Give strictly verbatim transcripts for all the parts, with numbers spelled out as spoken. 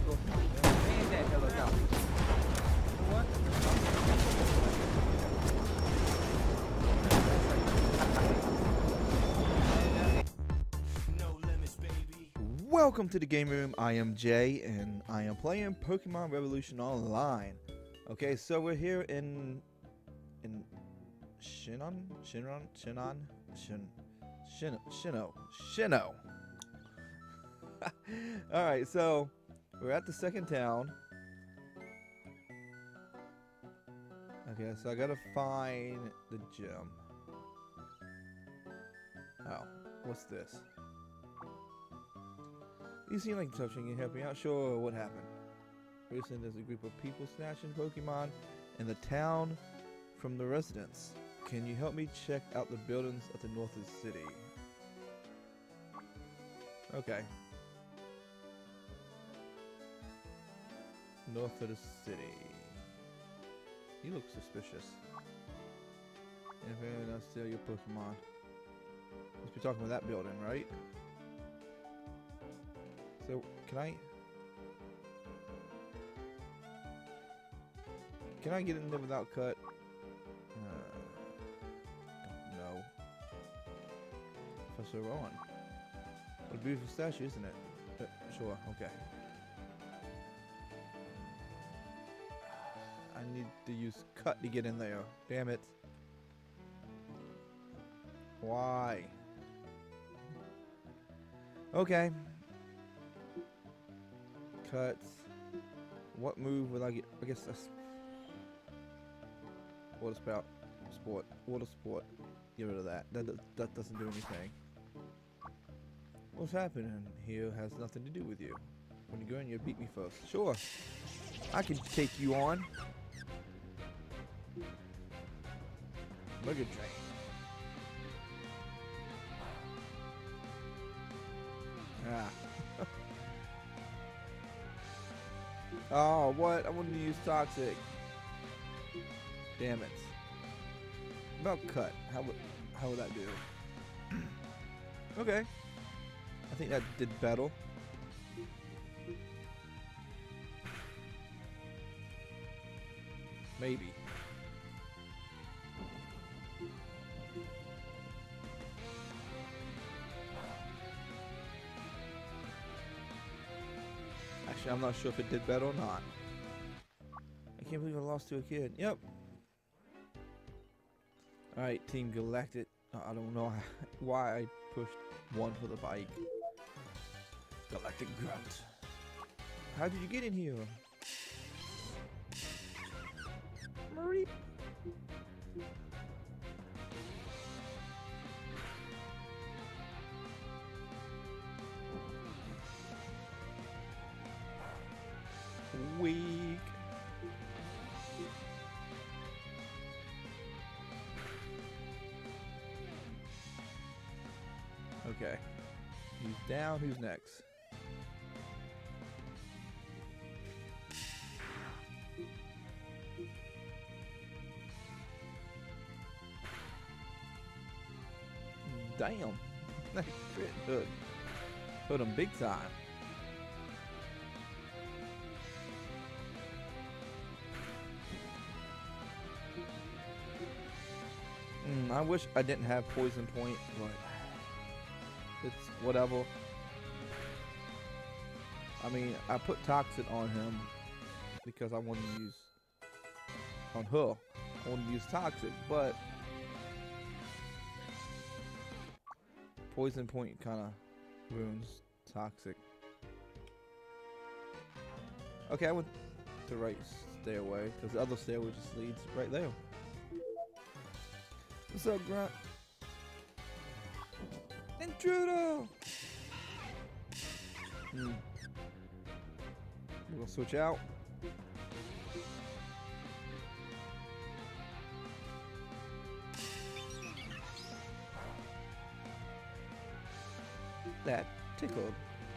go through. Man, that hell is out. You know what? Welcome to the game room. I am Jay, and I am playing Pokemon Revolution Online. Okay, so we're here in in Shinon, Shinon, Shinon, Shin, Shin, Shino, Shino. All right, so we're at the second town. Okay, so I gotta find the gym. Oh, what's this? You seem like touching and helping out. Sure, what happened? Recently, there's a group of people snatching Pokemon in the town from the residents. Can you help me check out the buildings at the north of the city? Okay. North of the city. You look suspicious. If anyone else steal your Pokemon. Must be talking about that building, right? So, can I... Can I get in there without cut? Uh, don't know. Professor Rowan. What a beautiful statue, isn't it? Uh, sure, okay. I need to use cut to get in there. Damn it. Why? Okay. Cuts. What move will I get? I guess that's water spout, sport, water sport. Get rid of that. That that doesn't do anything. What's happening here has nothing to do with you. When you go in, you beat me first. Sure, I can take you on. Mega Train. Ah. Oh, what? I wanted to use Toxic. Damn it. About cut. How would how would that do? Okay. I think that did battle. Maybe. Actually, I'm not sure if it did better or not. I can't believe I lost to a kid. Yep. Alright, Team Galactic. I don't know why I pushed one for the bike. Galactic Grunt. How did you get in here? Marie. Weak. Okay. He's down. Who's next? Damn. That crit hood. Put him big time. Mm, I wish I didn't have Poison Point, but it's whatever. I mean, I put Toxic on him because I wanted to use on her. I wanted to use Toxic, but Poison Point kind of ruins Toxic. Okay, I went the right stairway because the other stairway just leads right there. What's up, Grunt? Intruder! Hmm. We're gonna switch out. That tickled.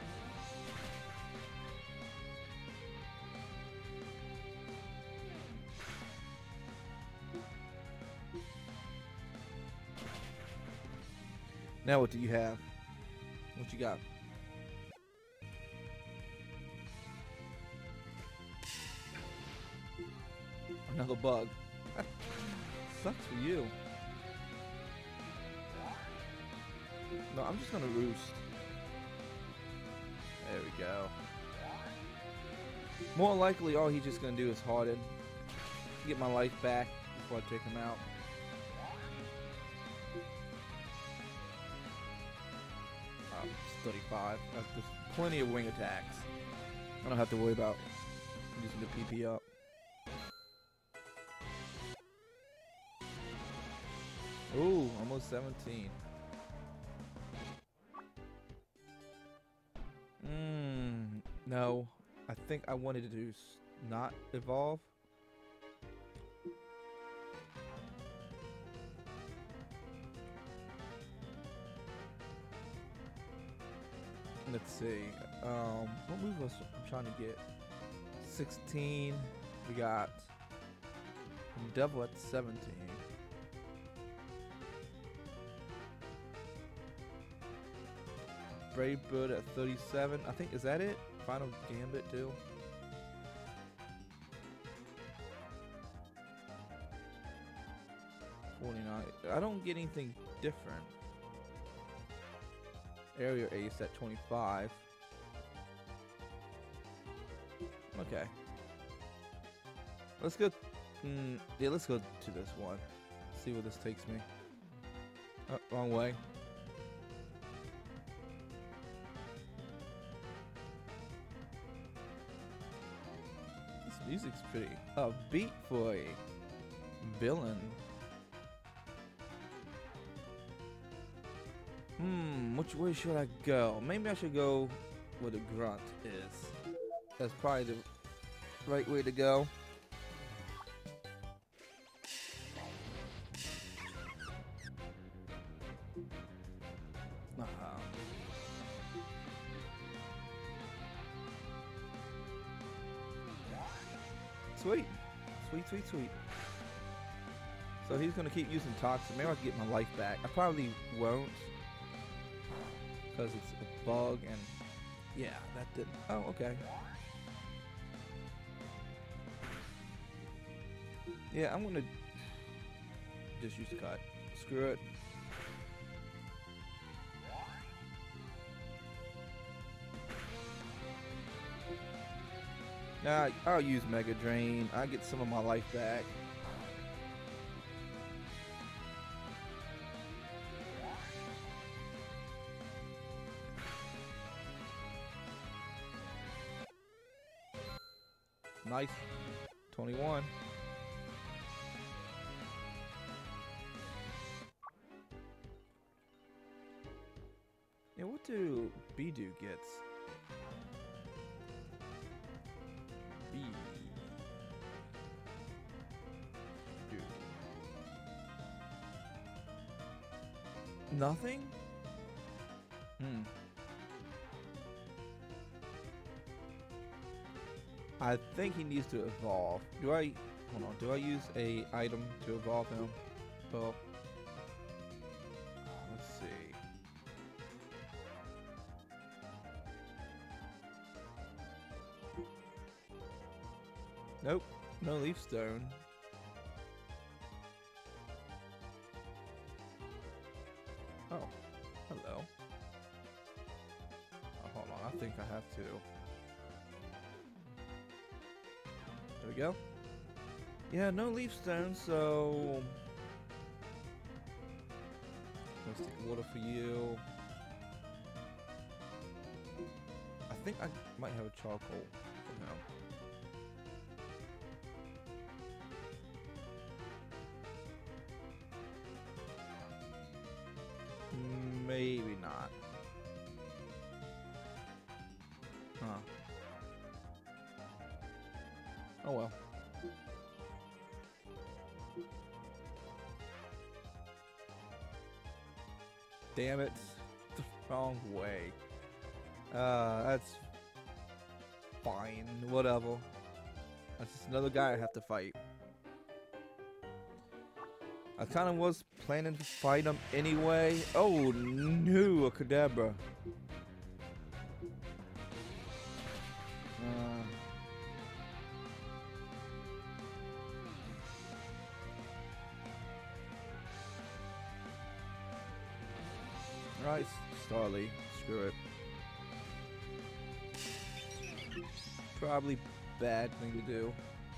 Now what do you have? What you got? another bug. Sucks for you. No, I'm just gonna roost. There we go. More likely, all he's just gonna do is harden. Get my life back before I take him out. Um, it's thirty-five. Uh, There's plenty of wing attacks. I don't have to worry about using the P P up. Ooh, almost seventeen. Mmm, no. I think I wanted to do s not evolve. Let's see. Um, what move was I'm trying to get? sixteen. We got Devil at seventeen. Brave Bird at thirty-seven. I think, is that it? Final Gambit too. forty-nine. I don't get anything different. Area Ace at twenty-five. Okay. Let's go. Mm, yeah, let's go to this one. See where this takes me. Oh, wrong way. This music's pretty upbeat for a villain. Hmm, which way should I go? Maybe I should go where the grunt is. That's probably the right way to go. Uh-huh. Sweet. Sweet, sweet, sweet. So he's gonna keep using toxin. Maybe I can get my life back. I probably won't, because it's a bug, and yeah, that didn't. Oh, okay. Yeah, I'm gonna just use cut. Screw it. Nah, I'll use Mega Drain. I get some of my life back. Nice. twenty-one. Yeah, what do Bidu gets? B. Do. Nothing? Hmm. I think he needs to evolve. Do I, hold on, do I use a item to evolve him? Well, let's see. Nope, no leaf stone. Oh, hello. Oh, hold on, I think I have to. There we go. Yeah, no leaf stone, so let's take water for you. I think I might have a charcoal for now. Maybe not. Huh. Oh well. Damn it. The wrong way. Uh, that's fine. Whatever. That's just another guy I have to fight. I kind of was planning to fight him anyway. Oh no, a Kadabra. Uh, Alright, Starly. Screw it. Probably bad thing to do.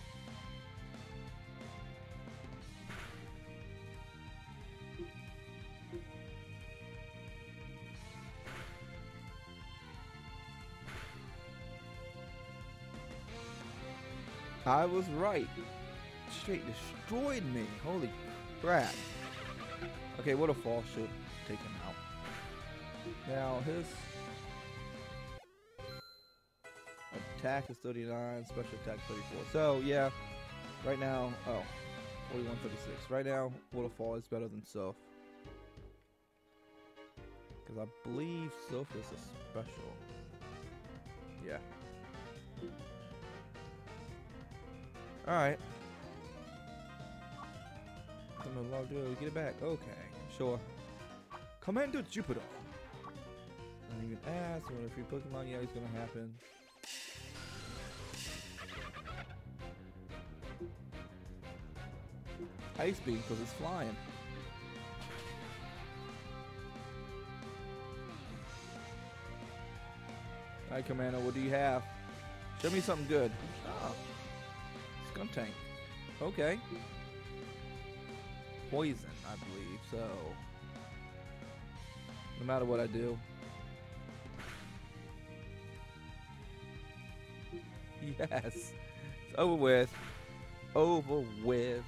I was right. Straight destroyed me. Holy crap. Okay, what a fall should take him out. Now his attack is thirty-nine, special attack thirty-four. So yeah, right now, oh, forty-one thirty-six. Right now, Waterfall is better than Soph. Because I believe Soph is a special. Yeah. Alright. I'm gonna log to get it back. Okay, sure. Commander Jupiter. I didn't even ask. I want a free Pokemon. Yeah, it's gonna happen. Ice Beam because it's flying. Alright, Commander, what do you have? Show me something good. Oh. Skuntank. Okay. Poison, I believe, so no matter what I do. Yes. It's over with. Over with.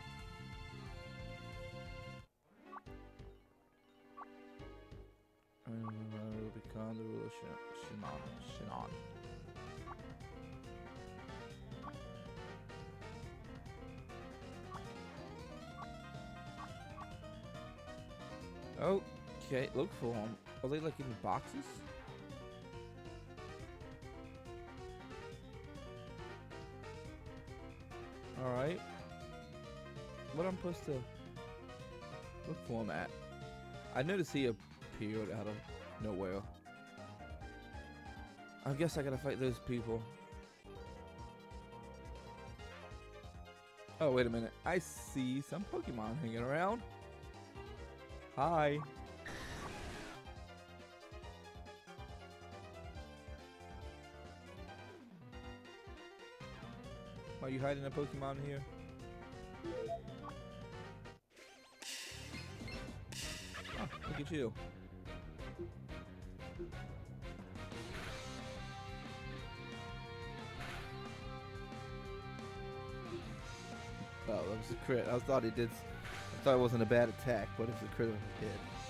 And I will become the ruler of Shinon. Shinon. Okay, look for them. Are they like in boxes? Alright. What I'm supposed to look for them at? I noticed he appeared out of nowhere. I guess I gotta fight those people. Oh, wait a minute. I see some Pokemon hanging around. Hi. Are you hiding a Pokemon here? Oh, look at you. Oh, that was a crit. I thought it did. I thought it wasn't a bad attack, but it's a critical hit.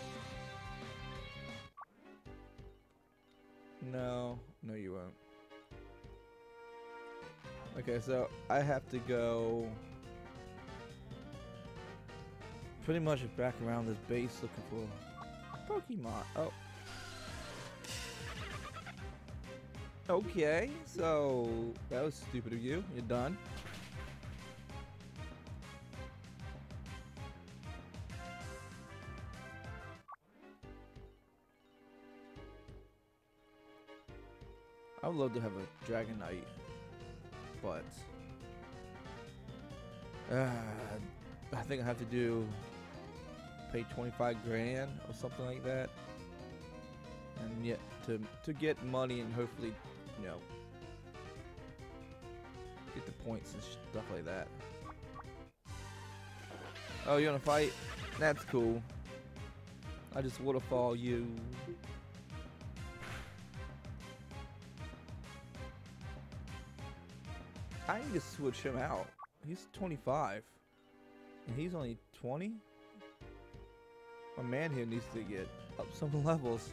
No, no, you won't. Okay, so I have to go pretty much back around this base looking for Pokemon. Oh. Okay, so that was stupid of you. You're done. I would love to have a Dragonite, but uh, I think I have to do pay twenty-five grand or something like that, and yet to to get money and hopefully, you know, get the points and stuff like that. Oh, you wanna fight? That's cool. I just waterfall you. I need to switch him out. He's twenty-five. And he's only twenty? My man here needs to get up some levels.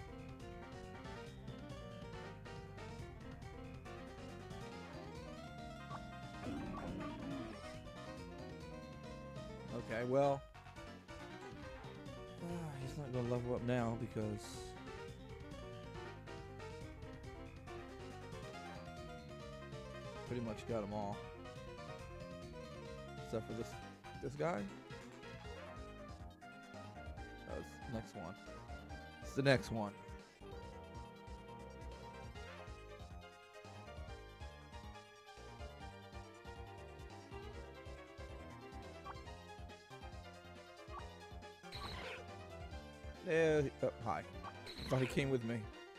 Okay, well. Uh, he's not going to level up now because pretty much got them all, except for this this guy. That was the next one. It's the next one. Eh, oh, hi. Thought he came with me.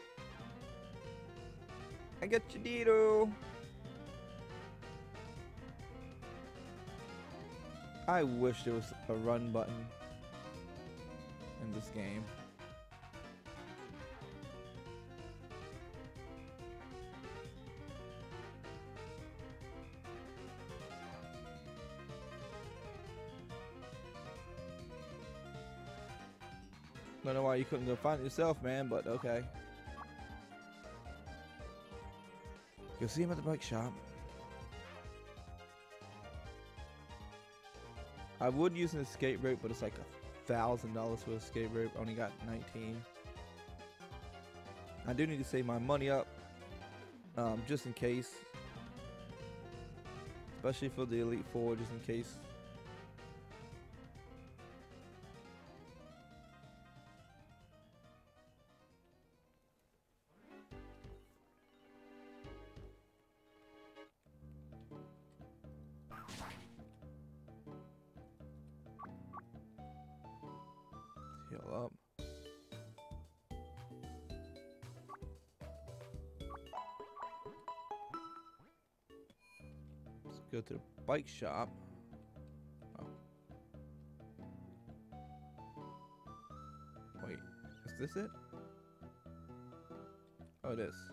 I got your Dito. I wish there was a run button in this game. Don't know why you couldn't go find it yourself, man, but okay. You'll see him at the bike shop. I would use an escape rope, but it's like a thousand dollars for an escape rope. Only got nineteen. I do need to save my money up, um, just in case. Especially for the Elite Four, just in case. Heal up. Let's go to the bike shop. Oh. Wait, is this it? Oh, it is.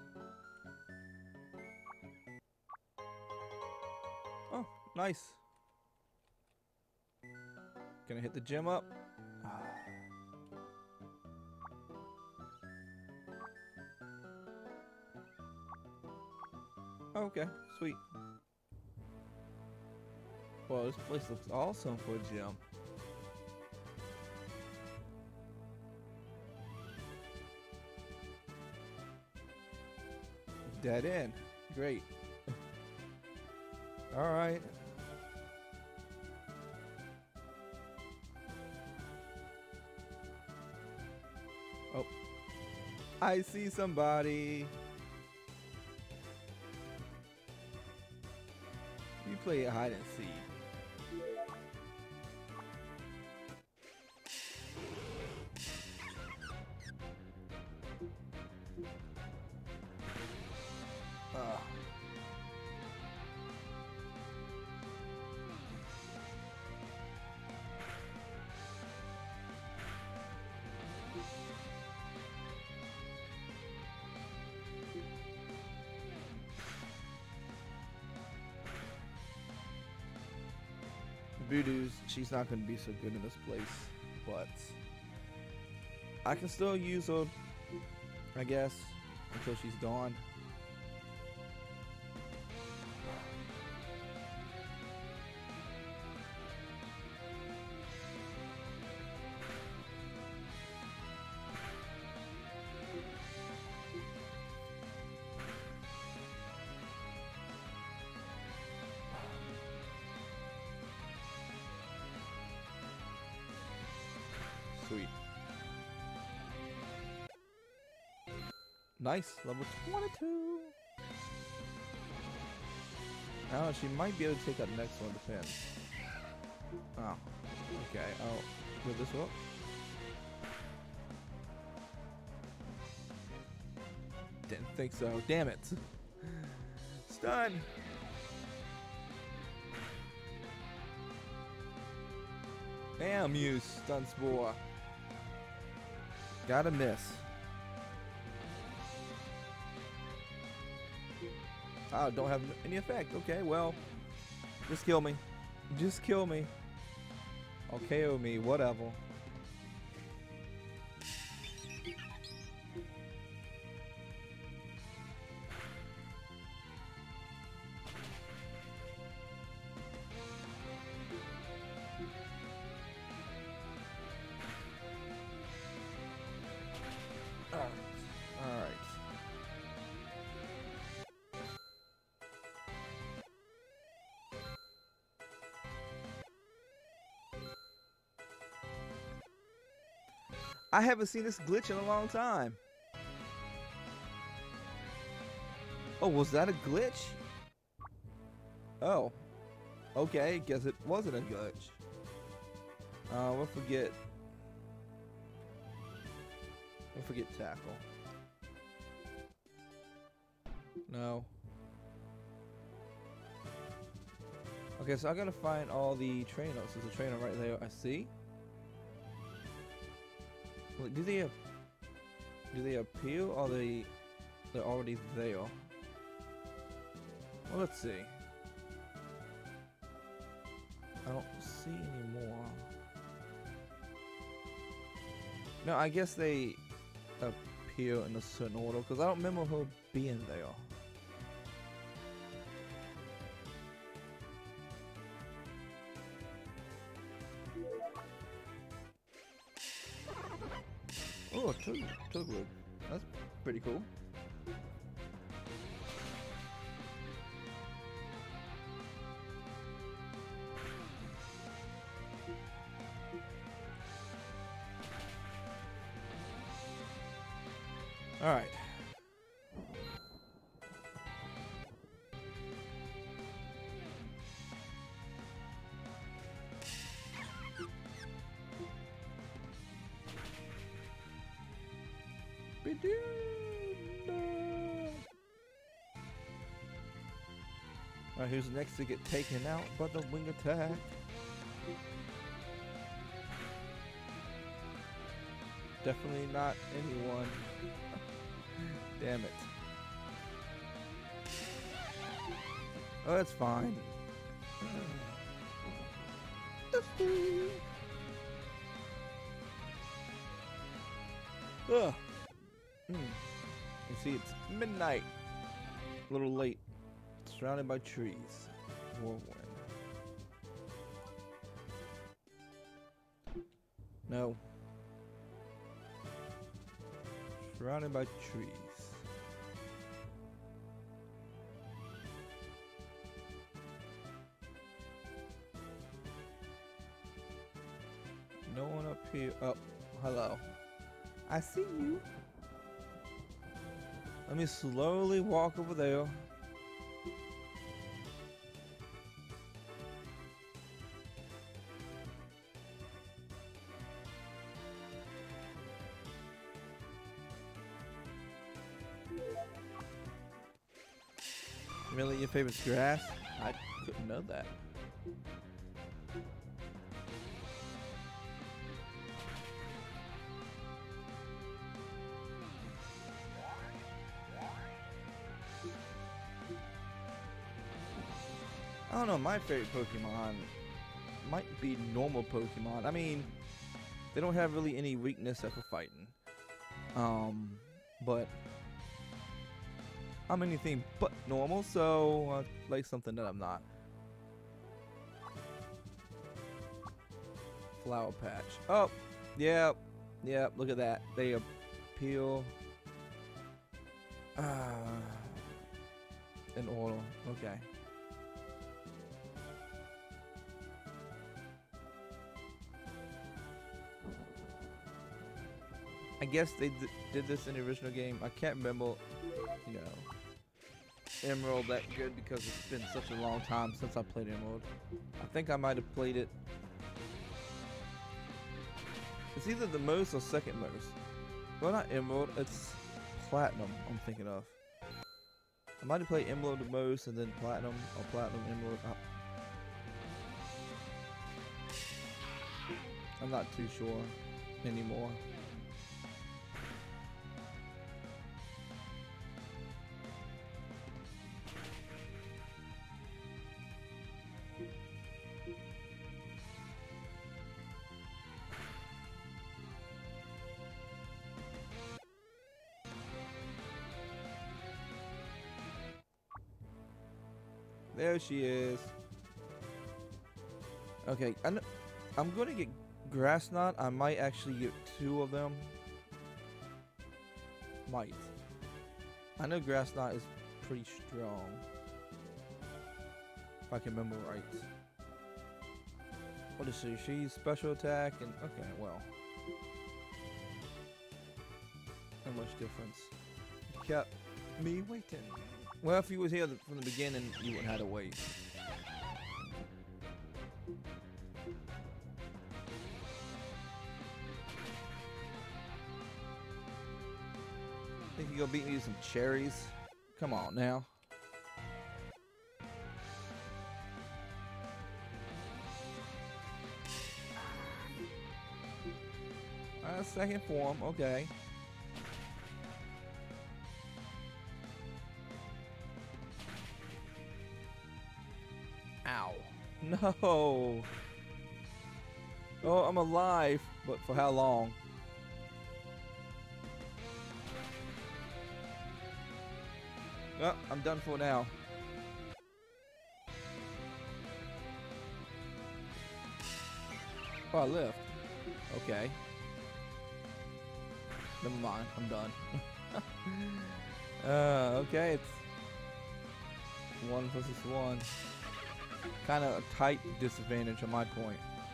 Oh, nice. Gonna hit the gym up. Okay, sweet. Well, this place looks awesome for a gym. Dead end. Great. Alright. Oh. I see somebody. You play hide and seek. Uh. Voodoo's, she's not going to be so good in this place, but I can still use her, I guess, until she's gone. Sweet. Nice, level twenty-two. Oh, she might be able to take out the next one, depends. Oh, okay. Oh, go this way. Didn't think so. Damn it. Stun. Bam, you stun spore. Gotta miss. Oh, don't have any effect. Okay, well, just kill me. Just kill me. Or K O me, whatever. Alright. Alright. I haven't seen this glitch in a long time. Oh, was that a glitch? Oh. Okay, guess it wasn't a glitch. Uh, we'll forget. Don't forget tackle. No. Okay, so I gotta find all the trainers. There's a trainer right there. I see. Wait, do they do they appear or they they're already there? Well, let's see. I don't see any more. No, I guess they appear in a certain order because I don't remember her being there. Oh, Tug Tugwood. That's pretty cool. All right. Alright, who's next to get taken out by the wing attack? Definitely not anyone. Damn it. Oh, that's fine. Ugh. Mm. You see, it's midnight. A little late. Surrounded by trees. Whirlwind. No. Surrounded by trees. No one up here. Oh, hello. I see you. Let me slowly walk over there. Really, your favorite's grass? I couldn't know that. I don't know, my favorite Pokemon might be normal Pokemon. I mean, they don't have really any weakness for fighting. Um, but I'm anything but normal, so I like something that I'm not. Flower Patch. Oh, yeah, yeah, look at that. They appeal. Ah, in order. Okay. I guess they d did this in the original game. I can't remember, you know, Emerald that good because it's been such a long time since I played Emerald. I think I might have played it. It's either the most or second most. Well, not Emerald, it's Platinum I'm thinking of. I might have played Emerald the most and then Platinum or Platinum Emerald. Uh, I'm not too sure anymore. There she is. Okay, I know, I'm gonna get Grass Knot. I might actually get two of them. Might. I know Grass Knot is pretty strong. If I can remember right. What is she? She's special attack and okay, well. Not much difference. Kept me waiting. Well, if you was here from the beginning, you wouldn't have to wait. Think you go beat me with some cherries? Come on now. Uh, second form, okay. Ow. No. Oh, I'm alive, but for how long? Oh, I'm done for now. Oh, I left. Okay. Never mind, I'm done. uh, okay, it's one versus one. Kind of a tight disadvantage on my point.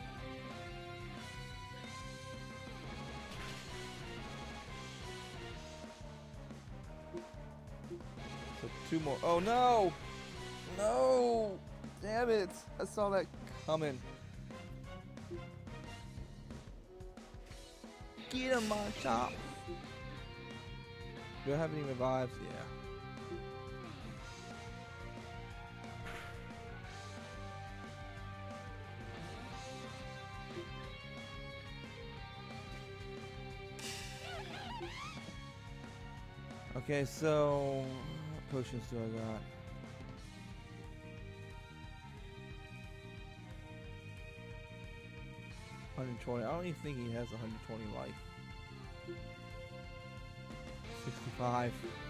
So two more. Oh no! No! Damn it! I saw that coming. Get him, my chop! Do I have any revives? Yeah. Okay, so what potions do I got? one hundred twenty. I don't even think he has one hundred twenty life. sixty-five.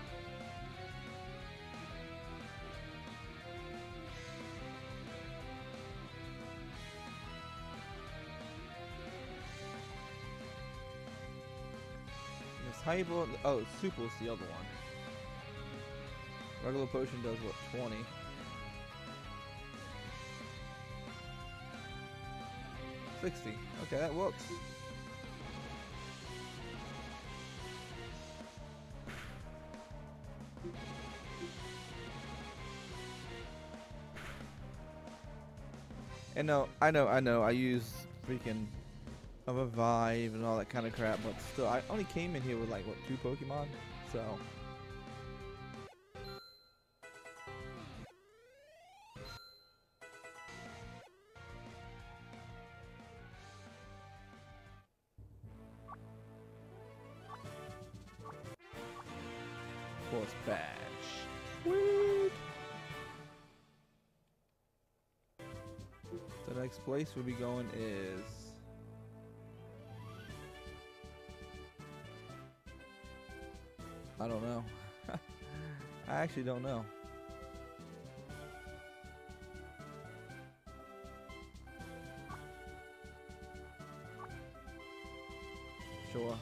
This hyper. Oh, super is the other one. Regular potion does what? twenty. sixty. Okay, that works. And no, I know, I know, I use freaking a revive and all that kind of crap, but still, I only came in here with like, what, two Pokemon? So. Force badge. Sweet. The next place we'll be going is I don't know. I actually don't know. Sure.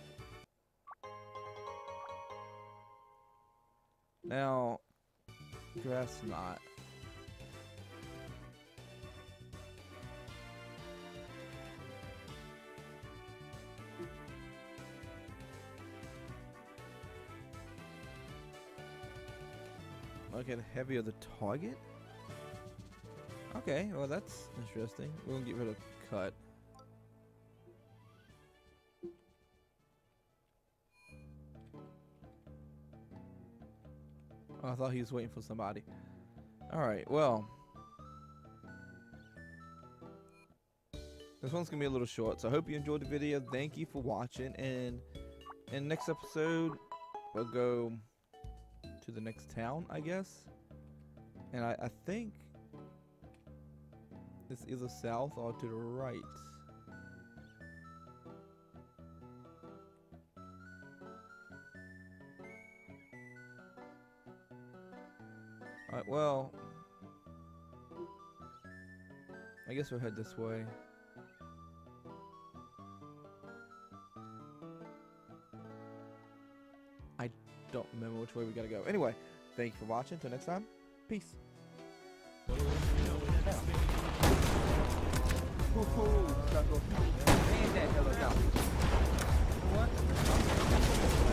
Now, grass knot. Okay, the heavier the target? Okay, well that's interesting. We're gonna get rid of cut. Oh, I thought he was waiting for somebody. Alright, well. This one's gonna be a little short, so I hope you enjoyed the video. Thank you for watching, and in next episode, we'll go to the next town, I guess. And I, I think it's either south or to the right. Alright, well, I guess we'll head this way. I don't remember which way we gotta go. Anyway, thank you for watching. Till next time, peace. What?